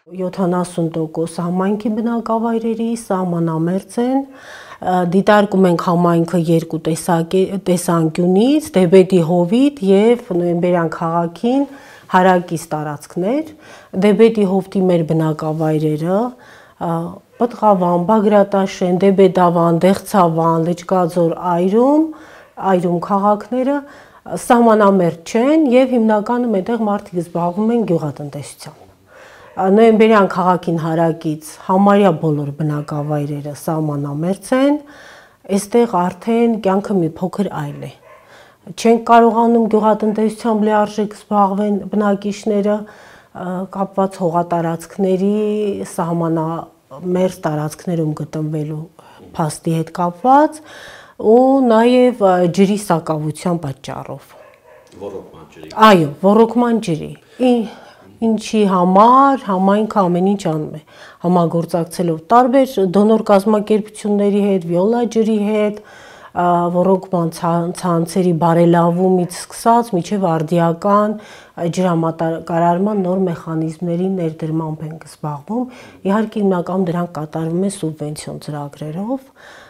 70% համայնքի բնակավայրերի սահմանամերձ են, դիտարկում ենք համայնքը երկու տեսանկյունից, Դեբեդի հովիտ և Նոյեմբերյան քաղաքին հարակից տարածքներ, Դեբեդի հովտի մեր բնակավայրերը, Պտղավան, Բագրատաշեն, Դեբեդավան, Դեղցավան, Լճկաձոր, Այրում քաղաքները սահմանամերձ չեն և հիմնականում այդտեղ մարդիկ զբաղվում են գյուղատնտեսությամբ։ Նոյեմբերյան քաղաքին հարակից համարյա բոլոր բնակավայրերը սահմանամերձ են, այստեղ արդեն կյանքը մի փոքր այլ է։ Չենք կարողանում գյուղատնտեսությամբ լիարժեք զբաղվեն բնակիչները կապված հողատարածքների սահմանամերձ տարածքներում գտնվելու փաստի հետ կապված ու նաև ջրի սակավության պատճառով։ Ոռոգման ջրի։ Այո, ոռոգման ջրի։ Ինչի համար համայնքը ամեն ինչ անում է, համագործակցելով տարբեր դոնոր կազմակերպությունների հետ, Վիոլա ջրի հետ, ոռոգման ցանցերի բարելավումից սկսած մինչև արդիական ջրամատակարարման նոր մեխանիզմների ներդրմամբ ենք զբաղվում։ Իհարկե հիմնականում դրանք կատարվում է սուբվենցիոն ծրագրերով,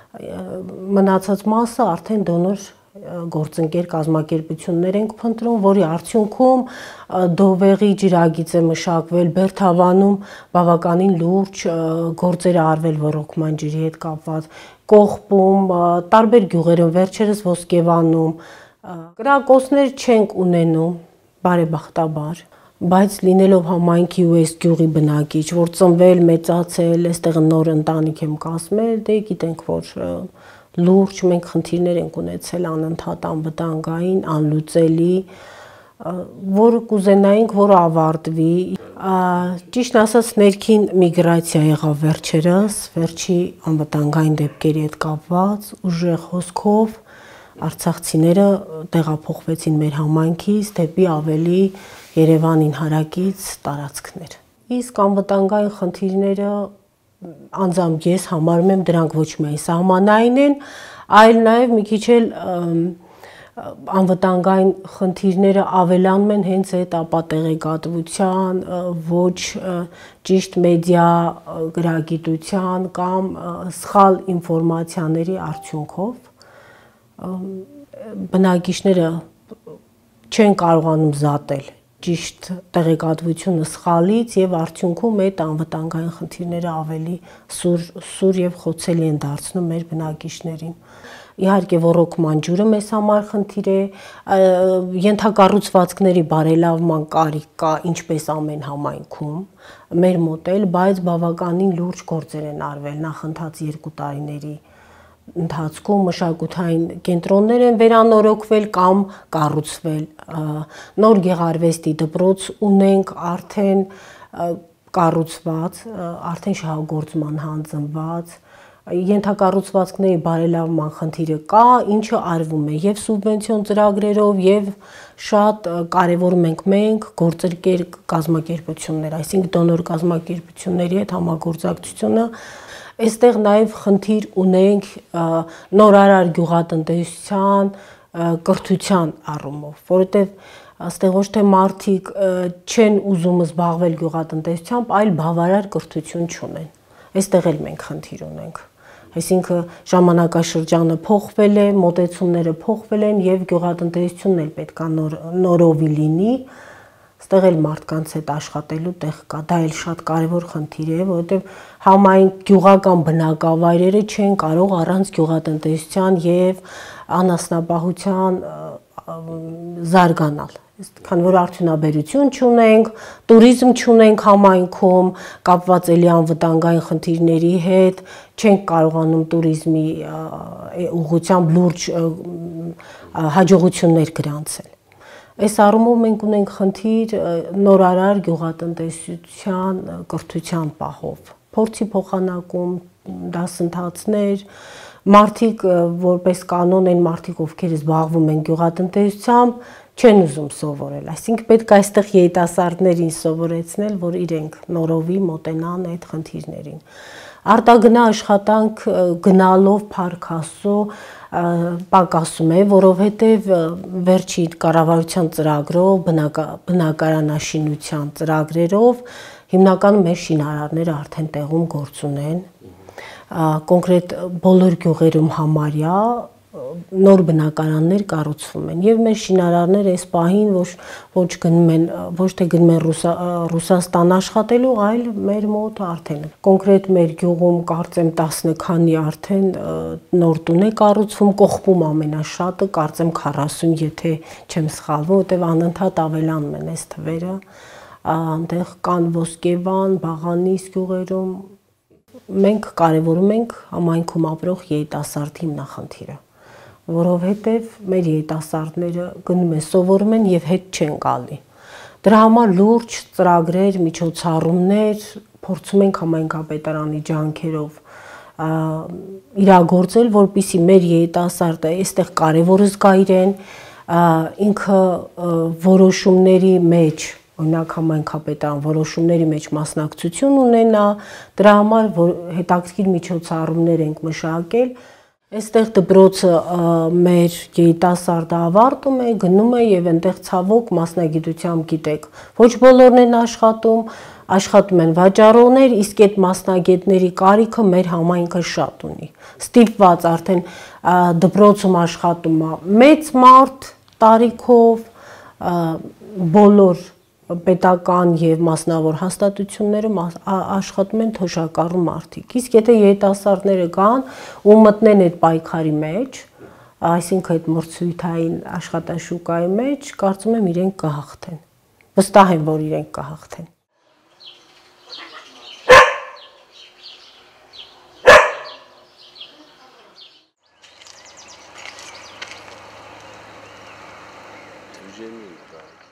մնացած մասը արդեն դոնոր գործընկեր կազմակերպություններ ենք փնտրում, որի արդյունքում Դովեղի ջրագիծ է մշակվել, Բերդավանում բավականին լուրջ գործեր արվել ոռոգման ջրի հետ կապված, Կողբում, տարբեր գյուղերում, վերջերս Ոսկեվանում, կրակոցներ չենք ունենում, բարեբախտաբար, բայց լինելով համայնքի ու այս գյուղի բնակիչ, որ ծնվել, մեծացել, այստեղ նոր ընտանիք եմ կազմել, դե գիտենք, որ լուրջ մենք խնդիրներ ենք ունեցել անընդհատ անվտանգային, անլուծելի, որը կուզենայինք, որ ավարտվի։ Ճիշտ ասած ներքին միգրացիա եղավ վերջերս, վերջի անվտանգային դեպքերի հետ կապված, ուժեղ հոսքով արցախցիները տեղափոխվեցին մեր համայնքից դեպի ավելի Երևանին հարակից տարածքներ։ Իսկ անվտանգային խնդիրները անձամբ ես համարում եմ դրանք ոչ միայն սահմանային են, այլ նաև մի քիչ էլ անվտանգային խնդիրները ավելանում են հենց այդ ապատեղեկատվության, ոչ ճիշտ մեդիա գրագիտության կամ սխալ ինֆորմացիաների արդյունքով բնակիչները չեն կարողանում զատել ճիշտ տեղեկատվությունը սխալից և արդյունքում այդ անվտանգային խնդիրները ավելի սուր և խոցելի են դարձնում մեր բնակիչներին։ Իհարկե ոռոգման ջուրը մեզ համար խնդիր է, ենթակառուցվածքների բարելավման կարիք կա ինչպես ամեն համայնքում, մեր մոտ էլ, բայց բավականին լուրջ գործեր են արվել նախընթաց 2 տարիների ընթացքում, մշակութային կենտրոններ են վերանորոգվել կամ կառուցվել, նոր գեղարվեստի դպրոց ունենք արդեն կառուցված, արդեն շահագործման հանձնված, ենթակառուցվածքների բարելավման խնդիրը կա, ինչը արվում է և սուբվենցիոն ծրագրերով, և շատ կարևորում ենք մենք գործընկեր կազմակերպություններ, այսինքն դոնոր կազմակերպությունների հետ համագործակցությունը, այստեղ նաև խնդիր ունենք նորարար գյուղատնտեսության կրթության առումով, որովհետև այստեղ ոչ թե մարդիկ չեն ուզում զբաղվել գյուղատնտեսությամբ, այլ բավարար կրթություն չունեն, այստեղ էլ մենք խնդիր ունենք, այսինքն ժամանակաշրջանը փոխվել է, մոտեցումները փոխվել են և գյուղատնտեսությունն էլ պետք է նորովի լինի, այստեղ էլ մարդկանց հետ աշխատելու տեղ կա, դա էլ շատ կարևոր խնդիր է, որովհետև համայնք գյուղական բնակավայրերը չեն կարող առանց գյուղատնտեսության և անասնապահության զարգանալ, քանի որ արդյունաբերություն չունենք, տուրիզմ չունենք համայնքում, կապված էլի անվտանգային խնդիրների հետ, չենք կարողանում տուրիզմի ուղղությամբ լուրջ հաջողություններ գրանցել։ Այս առումով մենք ունենք խնդիր նորարար գյուղատնտեսության կրթության պահով, փորձի փոխանակում, դասընթացներ, մարդիկ որպես կանոն են մարդիկ, ովքեր զբաղվում են գյուղատնտեսությամբ, չեն ուզում սովորել, այսինքն պետք է այստեղ երիտասարդներին սովորեցնել, որ իրենք նորովի մոտենան այդ խնդիրներին։ Արտագնա աշխատանք գնալով Փառք Աստծո պակասում է, որովհետև վերջի կառավարության ծրագրով, բնակարանաշինության ծրագրերով հիմնականում մեր շինարարները արդեն տեղում գործ ունեն, կոնկրետ բոլոր գյուղերում համարյա նոր բնակարաններ կառուցվում են եւ մեր շինարարները այս պահին ոչ թե գնում են Ռուսաստան աշխատելու, այլ մեր մոտ արդեն կոնկրետ մեր գյուղում կարծեմ 10 քանի արդեն նոր տուն է կառուցվում, Կողբում ամենաշատը կարծեմ 40, եթե չեմ սխալվում, որտեղ անընդհատ ավելանում են այս թվերը, այնտեղ կան Ոսկեվան, Բաղանիս գյուղերում մենք կարևորում ենք համայնքում ապրող երիտասարդի հիմնախնդիրը, որովհետև մեր երիտասարդները գնում են, սովորում են եւ հետ չեն գալի։ Դրա համար լուրջ ծրագրեր, միջոցառումներ փորձում ենք համայնքապետարանի ջանքերով իրագործել, որպեսզի մեր երիտասարդը այստեղ կարևոր զգա իրեն, ինքը որոշումների մեջ օրինակ համայնքապետարան որոշումների մեջ մասնակցություն ունենա, դրա համար հետաքրքիր միջոցառումներ ենք մշակել։ Այստեղ դպրոցը մեր երիտասարդը ավարտում է, գնում է եւ այնտեղ ցավոք մասնագիտությամբ գիտեք, ոչ բոլորն են աշխատում են վաճառողներ, իսկ այդ մասնագետների կարիքը մեր համայնքը շատ ունի։ Ստիպված արդեն դպրոցում աշխատում է մեծ մարդ տարիքով, բոլոր պետական եւ մասնավոր հաստատություններում աշխատում են թոշակառու մարդիկ։ Իսկ եթե երիտասարդները գան ու մտնեն այդ պայքարի մեջ, այսինքն այդ մրցույթային աշխատաշուկայի մեջ, կարծում եմ իրենք կհաղթեն։ Վստահ եմ, որ իրենք կհաղթեն։ Движение, да.